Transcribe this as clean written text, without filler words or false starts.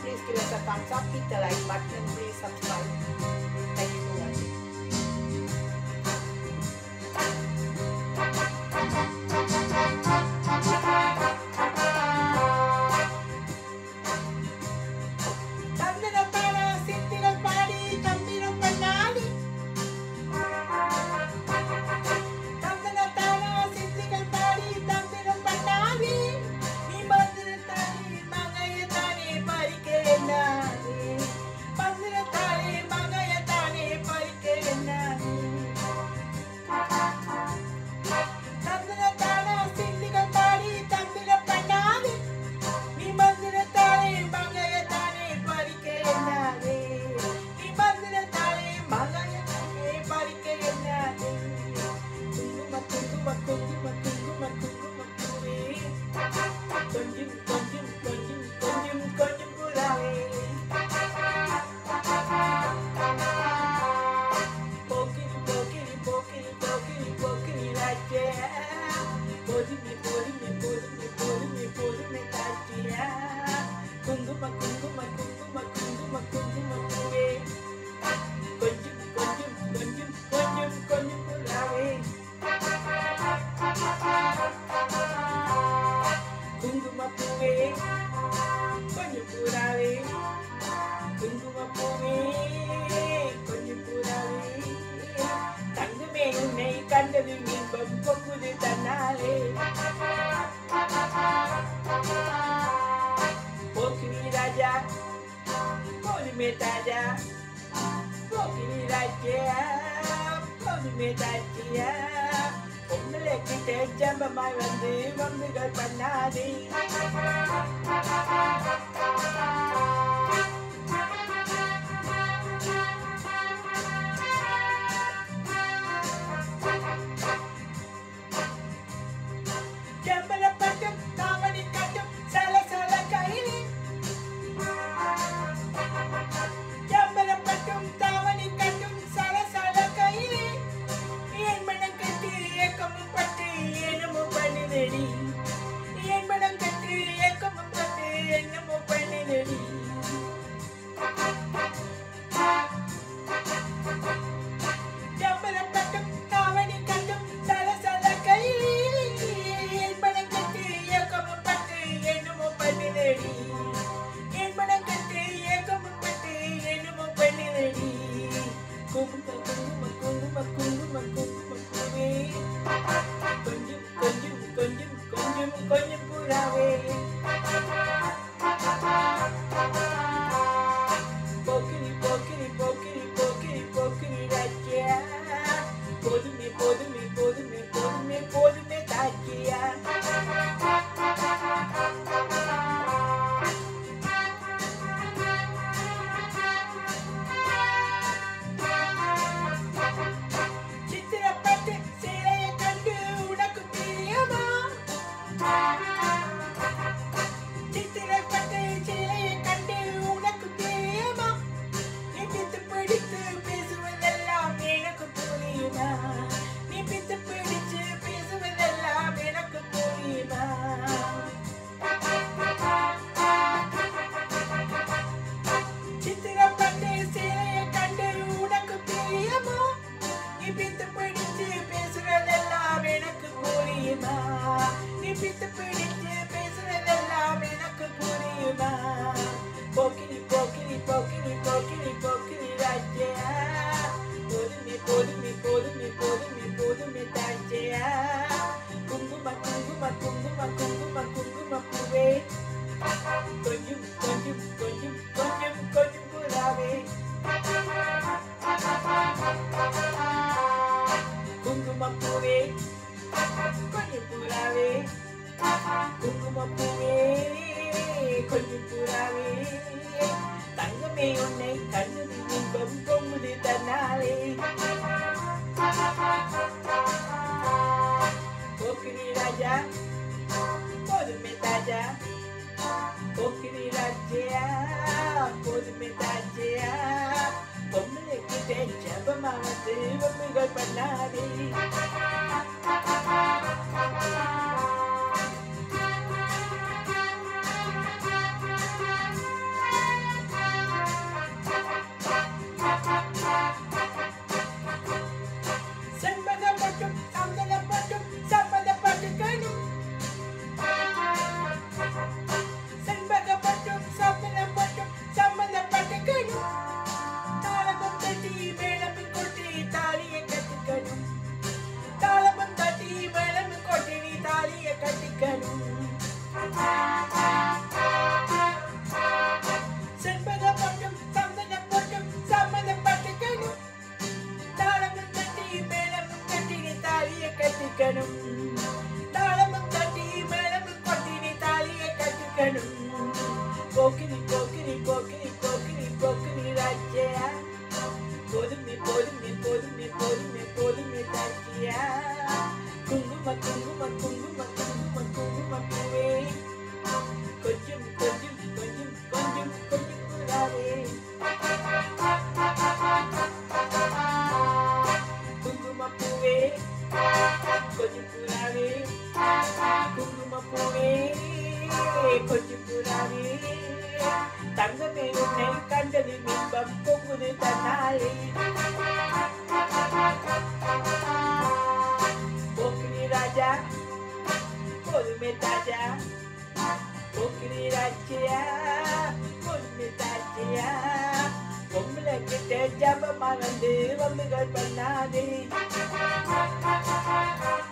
please give us a thumbs up, hit the like button, and please subscribe. Thank you for watching. பார்க்கணும். போக்கிரி போக்கிரி போக்கிரி போக்கிரி போக்கிரி ராஜா, போதுமே போதுமே போதுமே போதுமே போதுமே ராஜா. குங்கும குங்கும குங்கும குங்கும குங்கும பூவே, கொஞ்சம் கொஞ்சம் கொஞ்சம் கொஞ்சம் கொஞ்சம் கூடாதே. குங்கும பூவே கொஞ்சம் கூடாதே, குங்கும பூவே கொஞ்சம் கூடாதே. தங்கமே உன்னை கண்டதில் இன்பம் பொங்குது தன்னாலே. போக்கிரி ராஜா போதுமே தாஜா, போக்கிரி ராஜா போதுமே தாஜா. பொம்பளை கிட்ட ஜப மறந்து வம்புகள் பண்ணாதே.